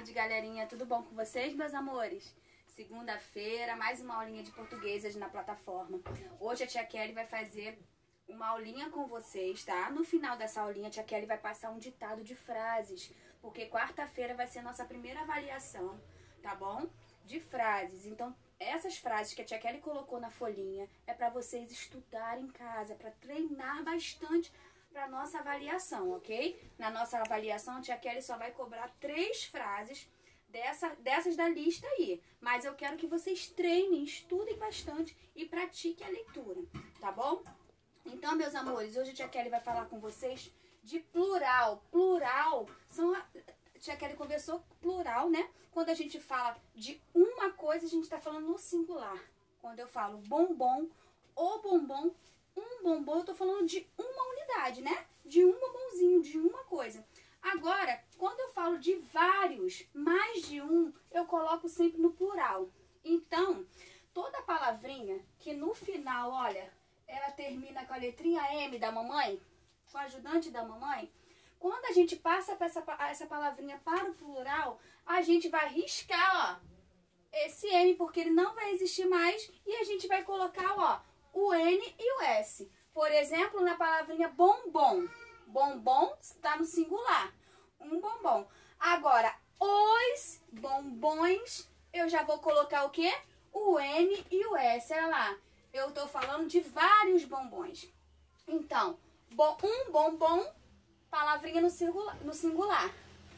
tarde, galerinha. Tudo bom com vocês, meus amores? Segunda-feira, mais uma aulinha de português na plataforma. Hoje a tia Kelly vai fazer uma aulinha com vocês, tá? No final dessa aulinha, a tia Kelly vai passar um ditado de frases, porque quarta-feira vai ser nossa primeira avaliação, tá bom? De frases. Então, essas frases que a tia Kelly colocou na folhinha é para vocês estudarem em casa, para treinar bastante para nossa avaliação, ok? Na nossa avaliação, a tia Kelly só vai cobrar 3 frases dessas da lista aí. Mas eu quero que vocês treinem, estudem bastante e pratiquem a leitura, tá bom? Então, meus amores, hoje a tia Kelly vai falar com vocês de plural. Plural são... A tia Kelly conversou plural, né? Quando a gente fala de uma coisa, a gente está falando no singular. Quando eu falo bombom, o bombom, um bombom, eu tô falando de uma unidade, né? De um bombonzinho, de uma coisa. Agora, quando eu falo de vários, mais de um, eu coloco sempre no plural. Então, toda palavrinha que no final, olha, ela termina com a letrinha M da mamãe, com a ajudante da mamãe, quando a gente passa pra essa palavrinha para o plural, a gente vai riscar, ó, esse M, porque ele não vai existir mais, e a gente vai colocar, ó, o N e o S. Por exemplo, na palavrinha bombom. Bombom está no singular. Um bombom. Agora, os bombons, eu já vou colocar o quê? O N e o S. Olha lá. Eu tô falando de vários bombons. Então, um bombom, palavrinha no singular.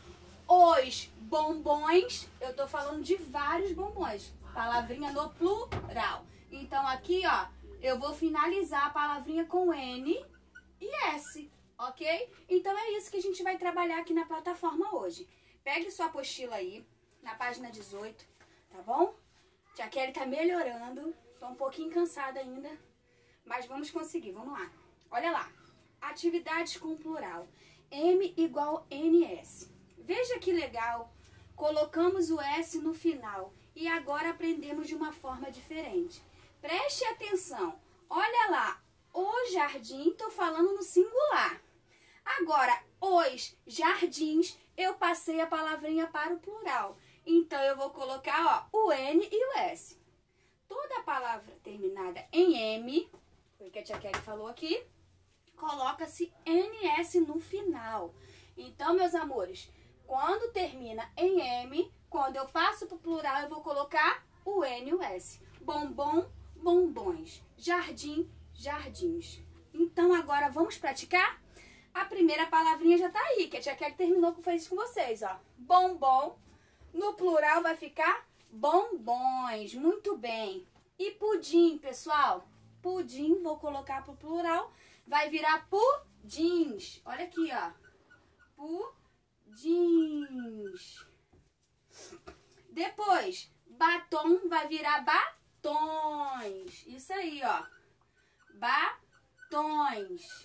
Os bombons, eu tô falando de vários bombons. Palavrinha no plural. Então, aqui, ó, eu vou finalizar a palavrinha com N e S, ok? Então, é isso que a gente vai trabalhar aqui na plataforma hoje. Pegue sua apostila aí, na página 18, tá bom? Tia Kelly tá melhorando, tô um pouquinho cansada ainda, mas vamos conseguir, vamos lá. Olha lá, atividades com plural, M igual NS. Veja que legal, colocamos o S no final e agora aprendemos de uma forma diferente. Preste atenção, olha lá, o jardim, tô falando no singular. Agora, os jardins, eu passei a palavrinha para o plural. Então, eu vou colocar, ó, o N e o S. Toda palavra terminada em M, foi o que a tia Kelly falou aqui, coloca-se NS no final. Então, meus amores, quando termina em M, quando eu passo para o plural, eu vou colocar o N e o S. Bombom, bombons. Jardim, jardins. Então, agora vamos praticar? A primeira palavrinha já tá aí, que a tia Kelly terminou com fez com vocês, ó. Bombom. No plural vai ficar bombons. Muito bem. E pudim, pessoal? Pudim, vou colocar pro plural, vai virar pudins. Olha aqui, ó. Pudins. Depois, batom vai virar batons. Isso aí, ó. Batons.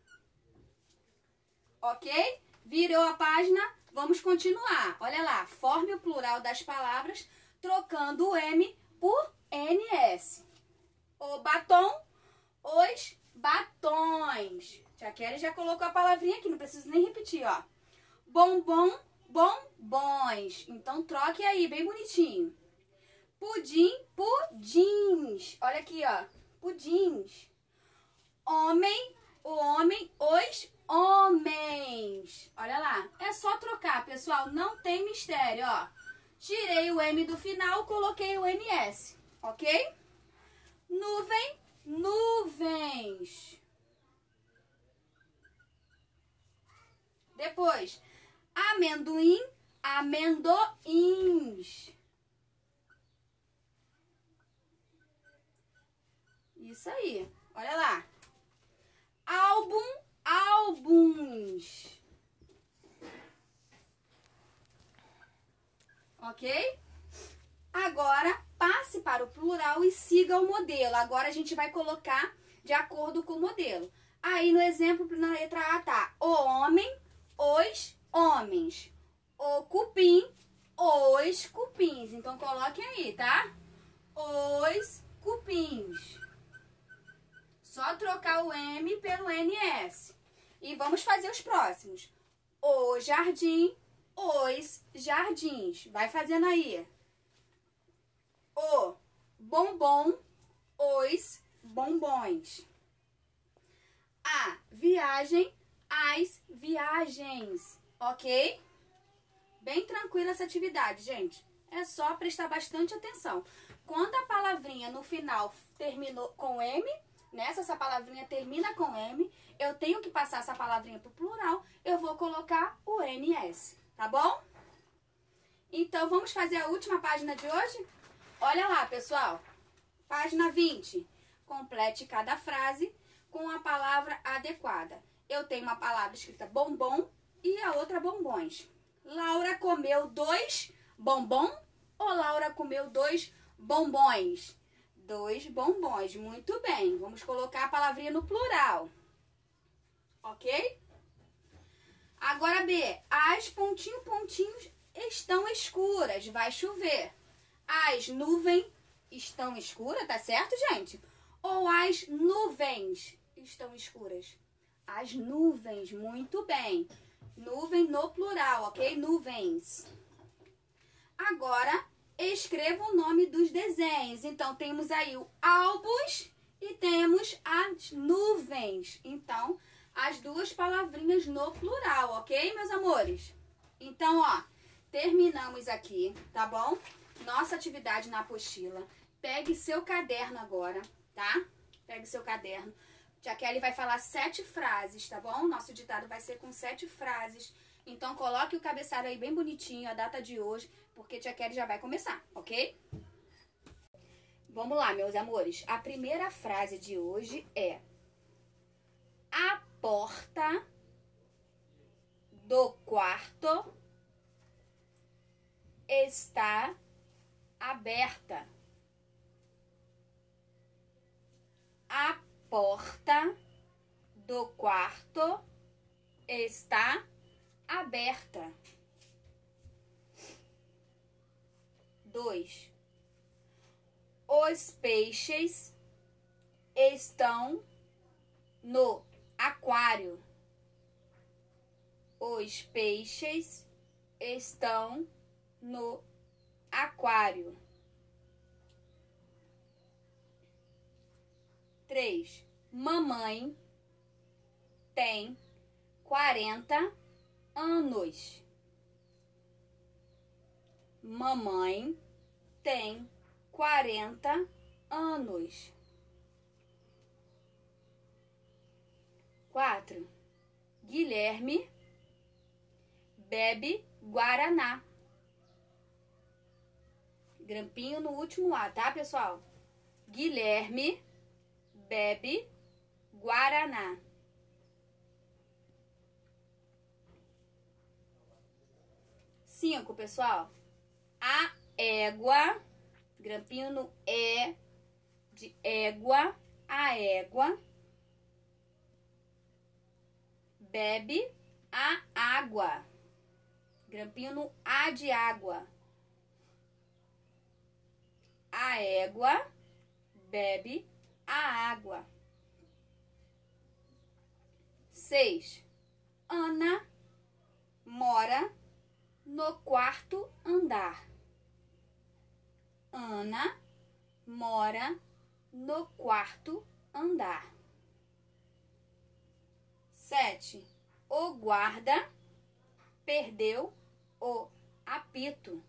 Ok? Virou a página, vamos continuar. Olha lá, forme o plural das palavras, trocando o M por NS. O batom, os batons. Tia Kelly já colocou a palavrinha aqui, não preciso nem repetir, ó. Bombom, bombons. Então, troque aí, bem bonitinho. Pudim, pudins. Olha aqui, ó. Pudins. Homem, o homem, os homens. Olha lá. É só trocar, pessoal. Não tem mistério, ó. Tirei o M do final, coloquei o NS. Ok? Nuvem, nuvens. Depois, amendoim, amendoins. Isso aí. Olha lá. Álbum, álbuns. Ok? Agora, passe para o plural e siga o modelo. Agora, a gente vai colocar de acordo com o modelo. Aí, no exemplo, na letra A, tá o homem, os homens. O cupim, os cupins. Então, coloquem aí, tá? Os cupins. Só trocar o M pelo NS. E vamos fazer os próximos. O jardim, os jardins. Vai fazendo aí. O bombom, os bombons. A viagem, as viagens. Ok? Bem tranquila essa atividade, gente. É só prestar bastante atenção. Quando a palavrinha no final terminou com M, essa palavrinha termina com M, eu tenho que passar essa palavrinha para o plural, eu vou colocar o NS, tá bom? Então, vamos fazer a última página de hoje? Olha lá, pessoal. Página 20. Complete cada frase com a palavra adequada. Eu tenho uma palavra escrita bombom e a outra bombons. Laura comeu 2 bombom ou Laura comeu 2 bombons? 2 bombons, muito bem. Vamos colocar a palavrinha no plural. Ok? Agora B. As pontinhos estão escuras, vai chover. As nuvens estão escuras, tá certo, gente? Ou as nuvens estão escuras? As nuvens, muito bem. Nuvem no plural, ok? Nuvens. Agora, escreva o nome dos desenhos. Então, temos aí o álbus e temos as nuvens. Então, as duas palavrinhas no plural, ok, meus amores? Então, ó, terminamos aqui, tá bom? Nossa atividade na apostila. Pegue seu caderno agora, tá? Pegue seu caderno. Tia Kelly vai falar 7 frases, tá bom? Nosso ditado vai ser com 7 frases. Então, coloque o cabeçalho aí bem bonitinho, a data de hoje, porque Tia Kelly já vai começar, ok? Vamos lá, meus amores. A primeira frase de hoje é: a porta do quarto está aberta. A porta do quarto está aberta. 2. Os peixes estão no aquário. Os peixes estão no aquário. 3. Mamãe tem 40 anos. Mamãe tem 40 anos. 4. Guilherme bebe guaraná. Grampinho no último A, tá, pessoal? Guilherme bebe guaraná. 5, pessoal. A égua, grampinho no E de égua, a égua bebe a água. Grampinho no A de água. A égua bebe a água. 6. Ana mora no quarto andar. Ana mora no quarto andar. 7. O guarda perdeu o apito.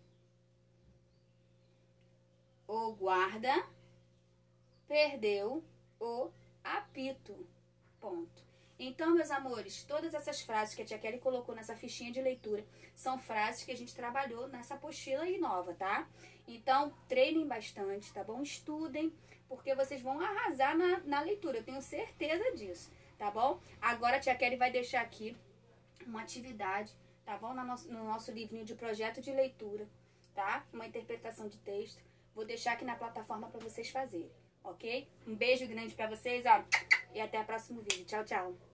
O guarda perdeu o apito. Ponto. Então, meus amores, todas essas frases que a Tia Kelly colocou nessa fichinha de leitura são frases que a gente trabalhou nessa apostila aí nova, tá? Então, treinem bastante, tá bom? Estudem, porque vocês vão arrasar na leitura, eu tenho certeza disso, tá bom? Agora a Tia Kelly vai deixar aqui uma atividade, tá bom? No nosso livrinho de projeto de leitura, tá? Uma interpretação de texto. Vou deixar aqui na plataforma para vocês fazerem, ok? Um beijo grande para vocês, ó, e até o próximo vídeo. Tchau, tchau!